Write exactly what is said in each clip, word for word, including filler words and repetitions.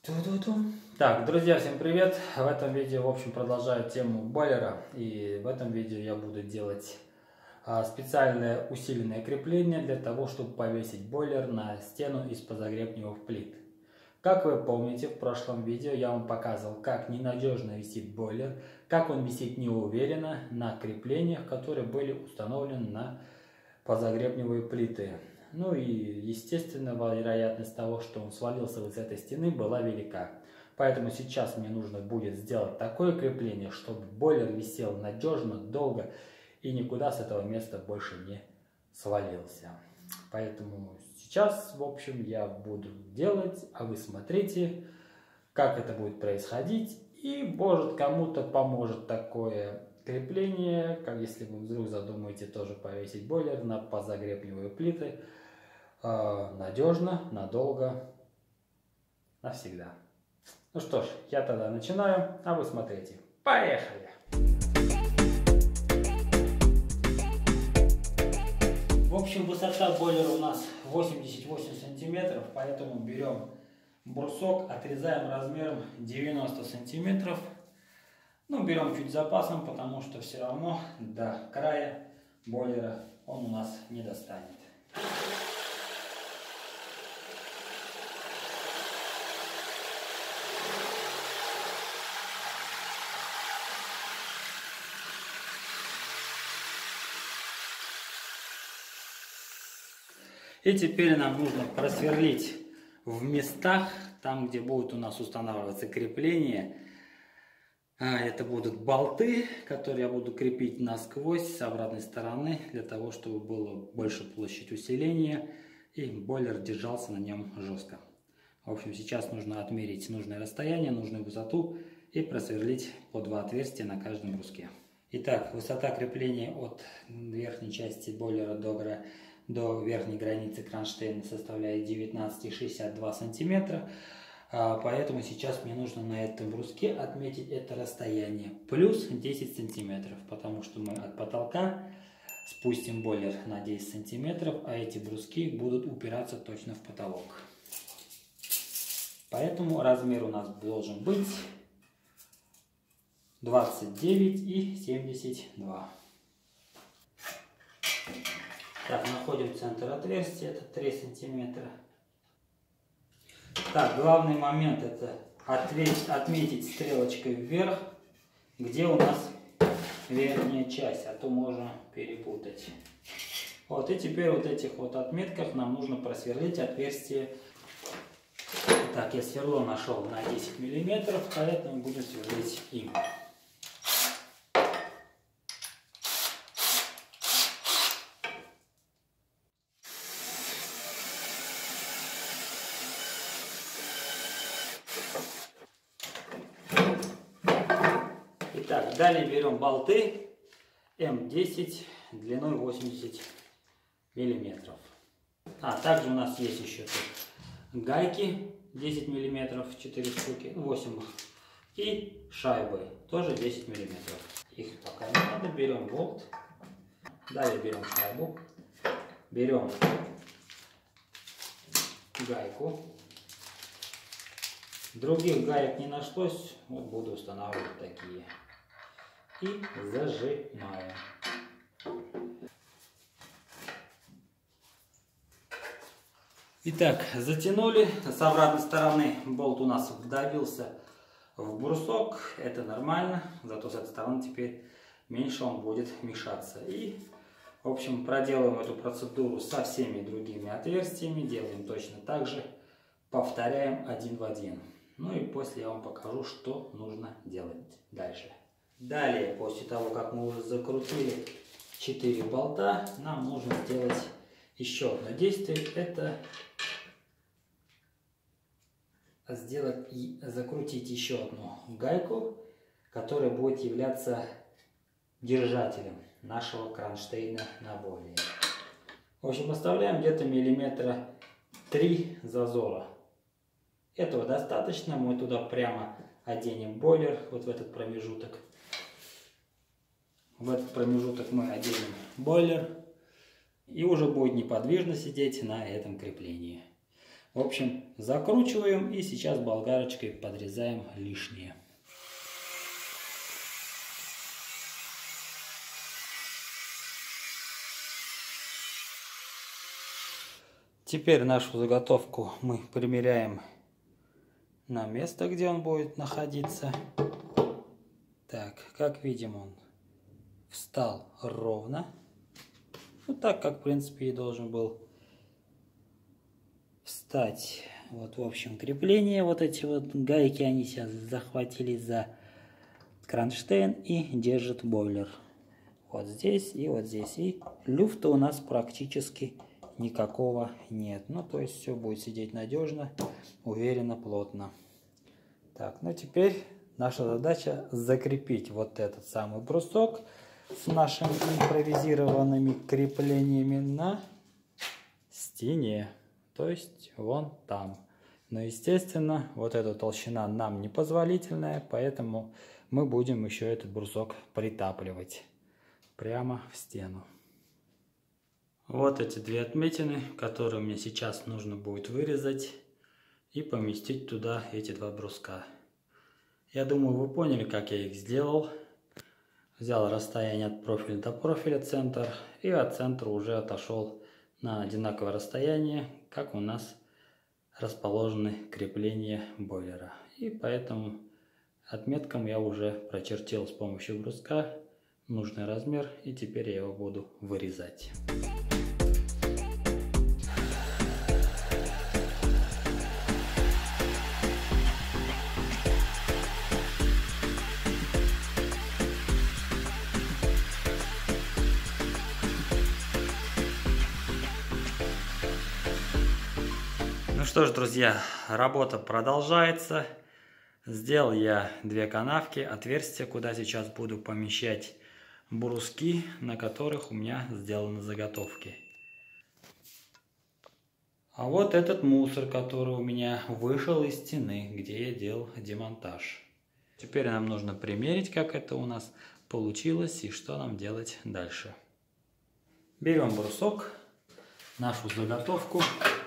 Ту-ду-ду. Так, друзья, всем привет! В этом видео, в общем, продолжаю тему бойлера. И в этом видео я буду делать а, специальное усиленное крепление для того, чтобы повесить бойлер на стену из подогревных плит. Как вы помните, в прошлом видео я вам показывал, как ненадежно висит бойлер, как он висит неуверенно на креплениях, которые были установлены на подогревные плиты. Ну и, естественно, вероятность того, что он свалился вот с этой стены, была велика. Поэтому сейчас мне нужно будет сделать такое крепление, чтобы бойлер висел надежно, долго и никуда с этого места больше не свалился. Поэтому сейчас, в общем, я буду делать, а вы смотрите, как это будет происходить. И, может, кому-то поможет такое крепление, как если вы вдруг задумаете тоже повесить бойлер на подогревные плиты. Надежно, надолго, навсегда. Ну что ж, я тогда начинаю, а вы смотрите. Поехали! В общем, высота бойлера у нас восемьдесят восемь сантиметров, поэтому берем брусок, отрезаем размером девяносто сантиметров. Ну, берем чуть с запасом, потому что все равно до края бойлера он у нас не достанет. И теперь нам нужно просверлить в местах, там, где будут у нас устанавливаться крепления. Это будут болты, которые я буду крепить насквозь с обратной стороны, для того, чтобы было больше площадь усиления и бойлер держался на нем жестко. В общем, сейчас нужно отмерить нужное расстояние, нужную высоту и просверлить по два отверстия на каждом бруске. Итак, высота крепления от верхней части бойлера до, до верхней границы кронштейна составляет девятнадцать и шестьдесят два сантиметра. Поэтому сейчас мне нужно на этом бруске отметить это расстояние плюс десять сантиметров, потому что мы от потолка спустим бойлер на десять сантиметров, а эти бруски будут упираться точно в потолок. Поэтому размер у нас должен быть двадцать девять и семьдесят два. Так, находим центр отверстия, это три сантиметра. Так, главный момент это ответить, отметить стрелочкой вверх, где у нас верхняя часть, а то можно перепутать. Вот, и теперь вот этих вот отметках нам нужно просверлить отверстие. Так, я сверло нашел на десять миллиметров, поэтому будем сверлить им. Итак, далее берем болты эм десять длиной восемьдесят миллиметров. А также у нас есть еще тут гайки десять миллиметров, четыре штуки, восемь, и шайбы тоже десять миллиметров. Их пока не надо. Берем болт, далее берем шайбу, берем гайку. Других гаек не нашлось, вот буду устанавливать такие. И зажимаем. Итак, затянули. С обратной стороны болт у нас вдавился в брусок. Это нормально. Зато с этой стороны теперь меньше он будет мешаться. И, в общем, проделаем эту процедуру со всеми другими отверстиями. Делаем точно так же. Повторяем один в один. Ну и после я вам покажу, что нужно делать дальше. Далее, после того, как мы уже закрутили четыре болта, нам нужно сделать еще одно действие. Это сделать и закрутить еще одну гайку, которая будет являться держателем нашего кронштейна на бойлере. В общем, оставляем где-то миллиметра три зазора. Этого достаточно. Мы туда прямо оденем бойлер, вот в этот промежуток. В этот промежуток мы оденем бойлер, и уже будет неподвижно сидеть на этом креплении. В общем, закручиваем и сейчас болгарочкой подрезаем лишнее. Теперь нашу заготовку мы примеряем на место, где он будет находиться. Так, как видим, он встал ровно. Ну, так, как, в принципе, и должен был встать. Вот, в общем, крепление. Вот эти вот гайки, они сейчас захватили за кронштейн и держат бойлер. Вот здесь и вот здесь. И люфта у нас практически никакого нет. Ну, то есть все будет сидеть надежно, уверенно, плотно. Так, ну теперь наша задача закрепить вот этот самый брусок с нашими импровизированными креплениями на стене. То есть вон там. Но, естественно, вот эта толщина нам непозволительная, поэтому мы будем еще этот брусок притапливать прямо в стену. Вот эти две отметины, которые мне сейчас нужно будет вырезать и поместить туда эти два бруска. Я думаю, вы поняли, как я их сделал. Взял расстояние от профиля до профиля, центр, и от центра уже отошел на одинаковое расстояние, как у нас расположены крепления бойлера. И поэтому отметкам я уже прочертил с помощью бруска нужный размер, и теперь я его буду вырезать. Ну что ж, друзья, работа продолжается. Сделал я две канавки, отверстия, куда сейчас буду помещать бруски, на которых у меня сделаны заготовки. А вот этот мусор, который у меня вышел из стены, где я делал демонтаж. Теперь нам нужно примерить, как это у нас получилось и что нам делать дальше. Берем брусок, нашу заготовку.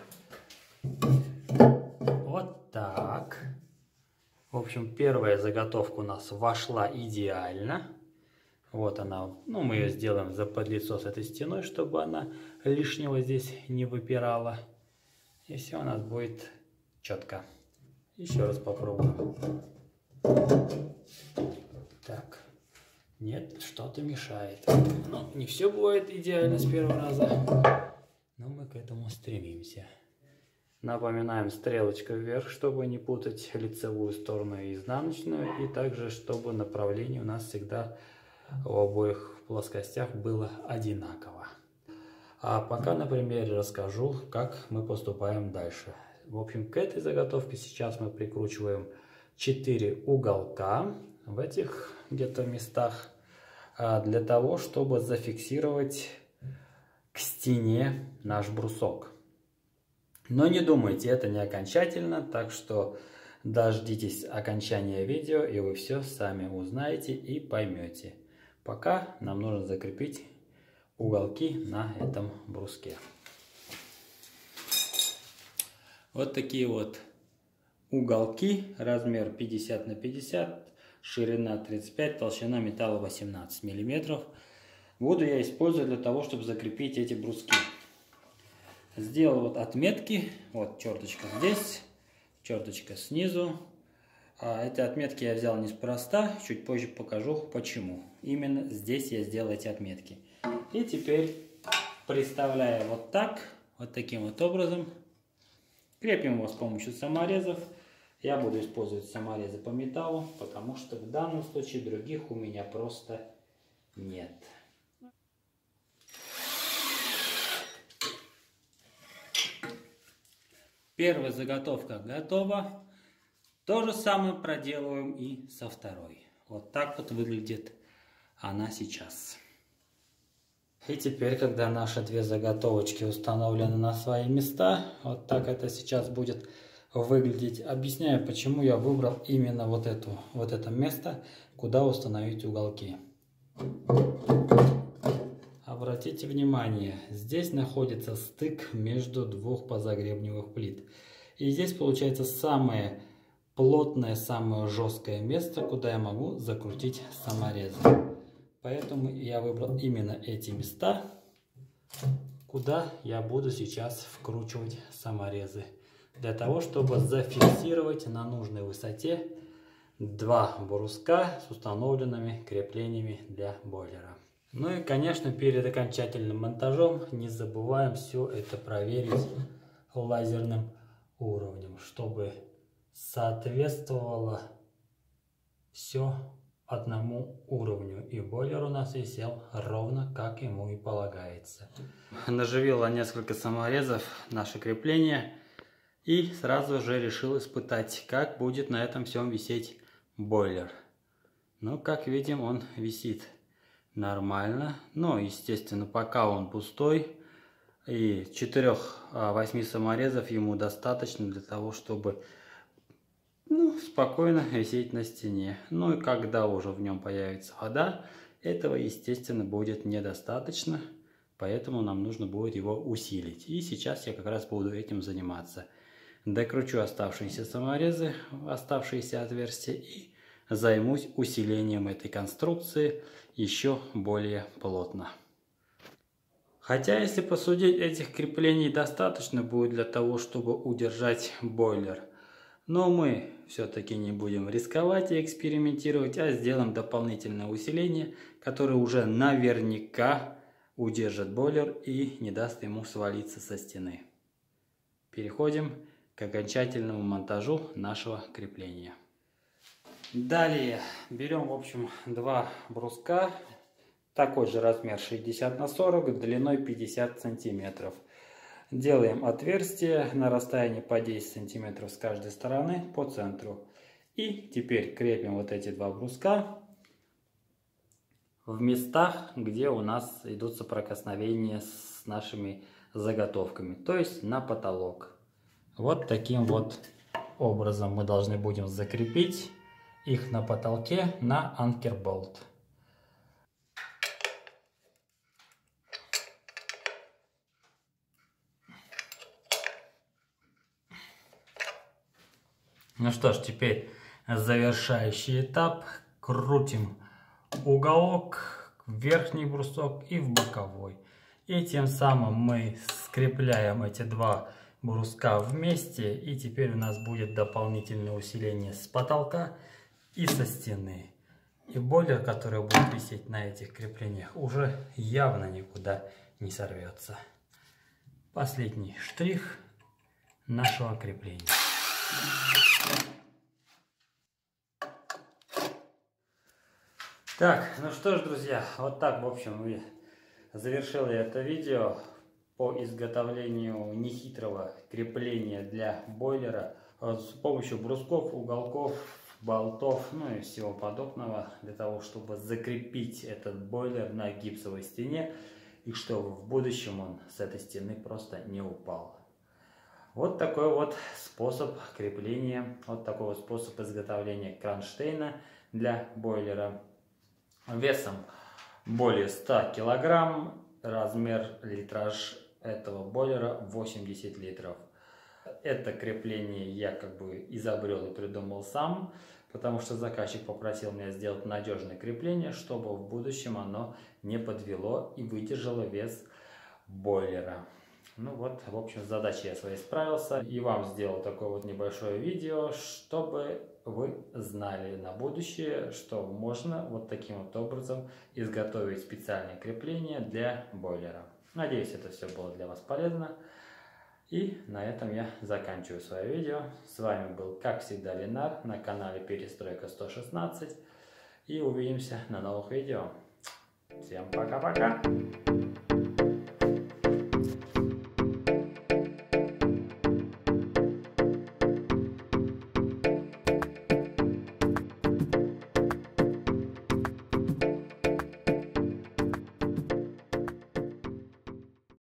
Вот так. В общем, первая заготовка у нас вошла идеально. Вот она. Ну, мы ее сделаем за подлицо с этой стеной, чтобы она лишнего здесь не выпирала. И все у нас будет четко. Еще раз попробуем. Так. Нет, что-то мешает. Ну, не все бывает идеально с первого раза. Но мы к этому стремимся. Напоминаем, стрелочка вверх, чтобы не путать лицевую сторону и изнаночную. И также, чтобы направление у нас всегда в обоих плоскостях было одинаково. А пока на примере расскажу, как мы поступаем дальше. В общем, к этой заготовке сейчас мы прикручиваем четыре уголка в этих где-то местах, для того, чтобы зафиксировать к стене наш брусок. Но не думайте, это не окончательно, так что дождитесь окончания видео, и вы все сами узнаете и поймете. Пока нам нужно закрепить уголки на этом бруске. Вот такие вот уголки, размер пятьдесят на пятьдесят, ширина тридцать пять, толщина металла восемнадцать миллиметров. Буду я использовать для того, чтобы закрепить эти бруски. Сделал вот отметки, вот черточка здесь, черточка снизу. А эти отметки я взял неспроста, чуть позже покажу почему. Именно здесь я сделал эти отметки. И теперь, приставляя вот так, вот таким вот образом, крепим его с помощью саморезов. Я буду использовать саморезы по металлу, потому что в данном случае других у меня просто нет. Первая заготовка готова. То же самое проделываем и со второй. Вот так вот выглядит она сейчас. И теперь, когда наши две заготовочки установлены на свои места, вот так это сейчас будет выглядеть. Объясняю, почему я выбрал именно вот, эту, вот это место, куда установить уголки. обратите внимание, здесь находится стык между двух подзагребневых плит. И здесь получается самое плотное, самое жесткое место, куда я могу закрутить саморезы. Поэтому я выбрал именно эти места, куда я буду сейчас вкручивать саморезы. Для того, чтобы зафиксировать на нужной высоте два бруска с установленными креплениями для бойлера. Ну и, конечно, перед окончательным монтажом не забываем все это проверить лазерным уровнем, чтобы соответствовало все одному уровню, и бойлер у нас висел ровно, как ему и полагается. Наживила несколько саморезов наше крепление и сразу же решил испытать, как будет на этом всем висеть бойлер. Ну, как видим, он висит нормально, но, естественно, пока он пустой, и четырёх-восьми саморезов ему достаточно для того, чтобы ну, спокойно висеть на стене. Ну и когда уже в нем появится вода, этого, естественно, будет недостаточно, поэтому нам нужно будет его усилить. И сейчас я как раз буду этим заниматься. Докручу оставшиеся саморезы, оставшиеся отверстия и займусь усилением этой конструкции еще более плотно. Хотя, если посудить, этих креплений достаточно будет для того, чтобы удержать бойлер. Но мы все-таки не будем рисковать и экспериментировать, а сделаем дополнительное усиление, которое уже наверняка удержит бойлер и не даст ему свалиться со стены. Переходим к окончательному монтажу нашего крепления. Далее берем, в общем, два бруска, такой же размер шестьдесят на сорок, длиной пятьдесят сантиметров. Делаем отверстие на расстоянии по десять сантиметров с каждой стороны по центру. И теперь крепим вот эти два бруска в местах, где у нас идут соприкосновения с нашими заготовками, то есть на потолок. Вот таким вот образом мы должны будем закрепить их на потолке на анкерболт. Ну что ж, теперь завершающий этап. Крутим уголок, верхний брусок и в боковой. И тем самым мы скрепляем эти два бруска вместе. И теперь у нас будет дополнительное усиление с потолка и со стены. И бойлер, который будет висеть на этих креплениях, уже явно никуда не сорвется. Последний штрих нашего крепления. Так, ну что ж, друзья, вот так, в общем, завершил я это видео по изготовлению нехитрого крепления для бойлера с помощью брусков, уголков, болтов, ну и всего подобного, для того, чтобы закрепить этот бойлер на гипсовой стене и чтобы в будущем он с этой стены просто не упал. Вот такой вот способ крепления, вот такой вот способ изготовления кронштейна для бойлера. Весом более ста килограмм, размер, литраж этого бойлера восемьдесят литров. Это крепление я как бы изобрел и придумал сам, потому что заказчик попросил меня сделать надежное крепление, чтобы в будущем оно не подвело и выдержало вес бойлера. Ну вот, в общем, с задачей я своей справился. И вам сделал такое вот небольшое видео, чтобы вы знали на будущее, что можно вот таким вот образом изготовить специальное крепление для бойлера. Надеюсь, это все было для вас полезно. И на этом я заканчиваю свое видео. С вами был, как всегда, Ленар на канале Перестройка сто шестнадцать. И увидимся на новых видео. Всем пока-пока!